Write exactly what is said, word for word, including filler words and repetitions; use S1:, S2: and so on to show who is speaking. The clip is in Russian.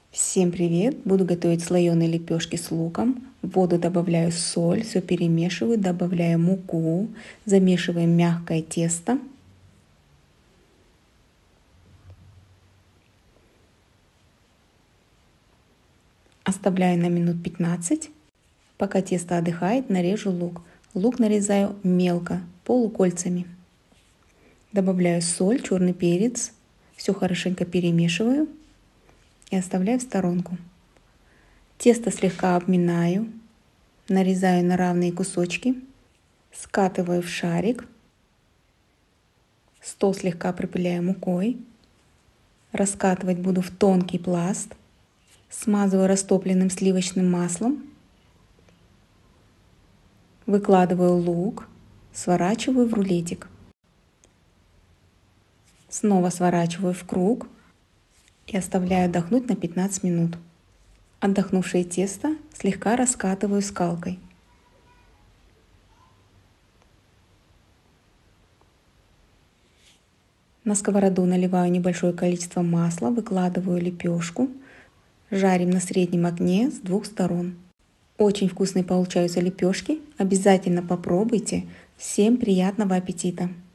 S1: Всем привет! Буду готовить слоеные лепешки с луком. В воду добавляю соль, все перемешиваю, добавляю муку, замешиваем мягкое тесто. Оставляю на минут пятнадцать. Пока тесто отдыхает, нарежу лук. Лук нарезаю мелко, полукольцами. Добавляю соль, черный перец, все хорошенько перемешиваю и оставляю в сторонку. Тесто слегка обминаю, нарезаю на равные кусочки, скатываю в шарик, стол слегка припыляю мукой, раскатывать буду в тонкий пласт, смазываю растопленным сливочным маслом, выкладываю лук, сворачиваю в рулетик, снова сворачиваю в круг и оставляю отдохнуть на пятнадцать минут. Отдохнувшее тесто слегка раскатываю скалкой. На сковороду наливаю небольшое количество масла, выкладываю лепешку, жарим на среднем огне с двух сторон. Очень вкусные получаются лепешки, обязательно попробуйте. Всем приятного аппетита!